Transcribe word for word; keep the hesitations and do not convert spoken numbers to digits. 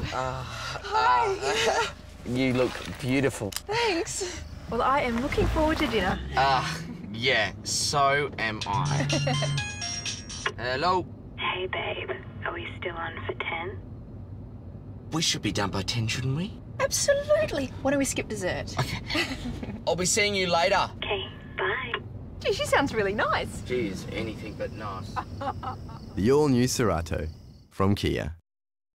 Uh, Hi. Uh, you look beautiful. Thanks. Well, I am looking forward to dinner. Ah, uh, yeah, so am I. Hello? Hey, babe. Are we still on for ten? We should be done by ten, shouldn't we? Absolutely. Why don't we skip dessert? Okay. I'll be seeing you later. Okay, bye. Gee, she sounds really nice. She is anything but nice. The all-new Cerato from Kia.